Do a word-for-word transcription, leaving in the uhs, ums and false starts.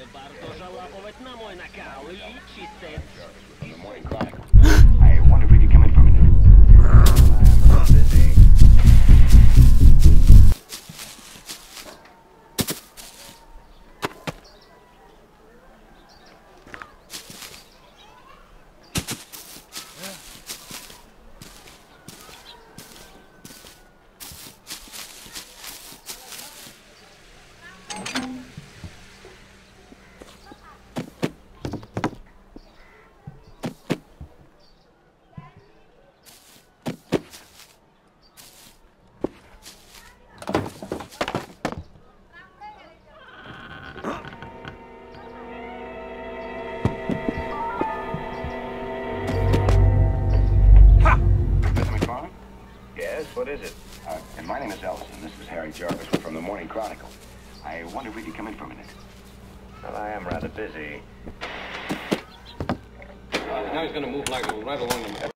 Варто жалапувати на мой накал и чистить. From the Morning Chronicle. I wonder if we could come in for a minute. I'm busy. What is it? Uh, and my name is Ellison. This is Harry Jarvis. We're from the Morning Chronicle. I wonder if we could come in for a minute. Well, I am rather busy. Uh, now he's going to move like right along the